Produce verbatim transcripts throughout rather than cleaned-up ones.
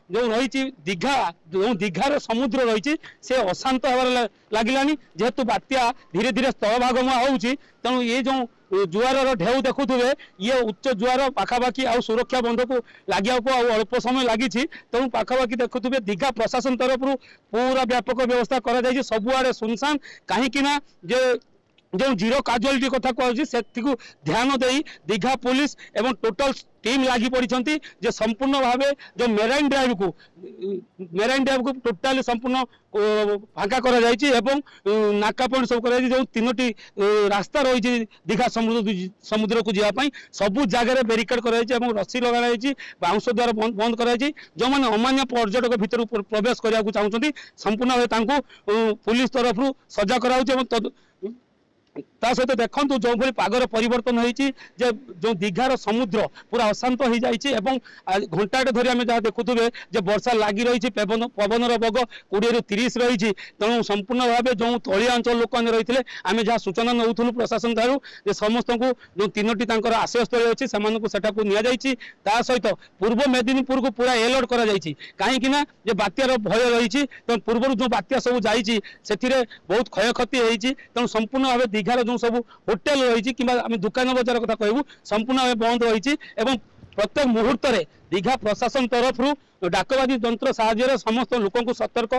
जो रही दीघा जो दीघार समुद्र रही से अशांत हमारे लगिलानी जेहेतु बात्या धीरे धीरे स्थलभागम होउची तेणु ये जो जुआर ढेउ देखुए ये उच्च जुआर पाखापाखि आ सुरक्षा बंध को लगे को अल्प समय लगी तेणु पाखापाखि देखुए दीघा प्रशासन तरफ पूरा व्यापक व्यवस्था कर सबुआड़े सुनसान कहीं जे जो जीरो काजुआलिटी कथा कहूँ से ध्यान दे दीघा पुलिस एवं टोटल टीम लगी पड़ी जे संपूर्ण भाव जो मेराइन ड्राइव को मेराइन ड्राइव को टोटाली संपूर्ण फांका कर नाका पॉइंट सब कर जो तीनो रास्ता रही दीघा समुद्र समुद्र को जावाई सबू जगह बेरिकेड कर रस्सी लगा बाउंश द्वारा बंद कर जो मैंने अमान्य पर्यटक भर प्रवेश करने को चाहते संपूर्ण भाव पुलिस तरफ सजा कर ता सहित देखु जो भाई पागर परिवर्तन होती जो दीघार समुद्र पूरा अशांत हो जाए घंटाटे धरी आम जहाँ देखुए जो वर्षा लगी रही पवन पवनर बग कोड़े रु तीस रही तेणु संपूर्ण भाव जो तलिया अंचल लोक मैंने रही है आम जहाँ सूचना नौलु प्रशासन ठार समस्त को जो तीनो आश्रयस्थल अच्छी से सहित पूर्व मेदिनीपुर को पूरा एलर्ट कर कहीं बात्यार भय रही पूर्व जो बात्या सब जाइए बहुत क्षय क्षति होती तेणु संपूर्ण भाव दीघार जो सब होटेल रही कि दुकान बजार कथा कहूँ संपूर्ण भाव बंद रही प्रत्येक मुहूर्त में दीघा प्रशासन तरफ डाकबाजी यंत्र साहाय्य समस्त लोक को सतर्क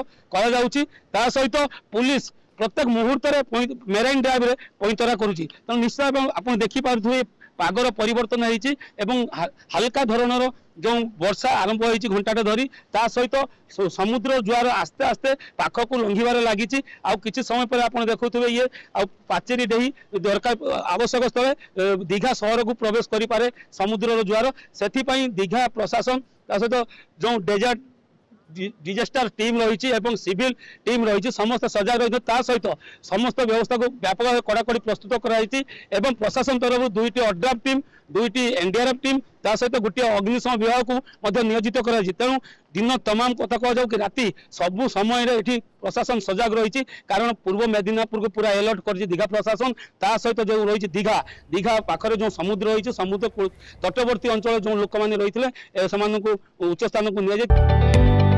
कर सहित पुलिस प्रत्येक मुहूर्त में मेराइन ड्राइव में पैंतरा करुँच तेणु निश्चित आप देखिपे पागर परिवर्तन होती हल्का धरणर जो वर्षा आरंभ होती घंटाटे धरी ता सहित समुद्र जुआर आस्ते आस्ते पाख को लंघिबार लगी आउ किछि समय पर आप देखुए ये आ पाचेरी डेही दरकार आवश्यक स्थले दीघा सहर को प्रवेश करि पारे समुद्र जुआर से दीघा प्रशासन ता सहित जो डेजर्ट डिजास्टर टीम रही सिविल टीम रही समस्त सजाग रही सहित समस्त व्यवस्था को व्यापक कड़ाकड़ी प्रस्तुत कराई प्रशासन तरफ दुईटी अड्राफ टीम दुईटी एनडीआरएफ टीम ता सहित गोटे अग्निशम विभाग को नियोजित कर तेणु दिन तमाम कथा कह कि राति सबु समय ये प्रशासन सजाग रही कारण पूर्व मेदिनीपुर को पूरा एलर्ट कर दीघा प्रशासन ता सहित जो रही दीघा दीघा पाखरे जो समुद्र रही समुद्र तटवर्ती अंचल जो लोक मैंने रही से उच्च स्थान को नि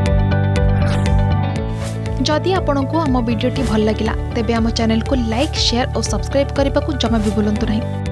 जदि आपंक आम भिडी भल लगा तेब आम चैनल को लाइक शेयर और सब्सक्राइब करने को जमा भी भूलु नहीं।